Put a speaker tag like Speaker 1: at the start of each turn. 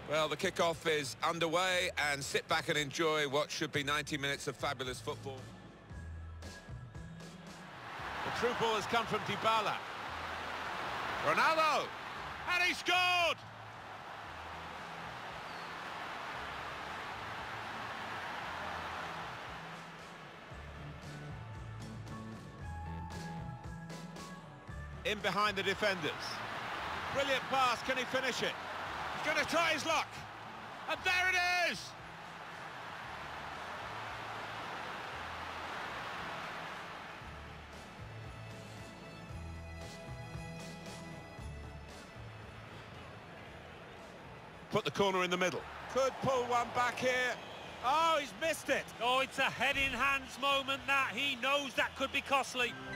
Speaker 1: Well, the kickoff is underway, and sit back and enjoy what should be 90 minutes of fabulous football.
Speaker 2: The through ball has come from Dybala. Ronaldo! And he scored! In behind the defenders. Brilliant pass, can he finish it? He's going to try his luck. And there it is! Put the corner in the middle. Could pull one back here. Oh, he's missed it.
Speaker 3: Oh, it's a head in hands moment that. He knows that could be costly.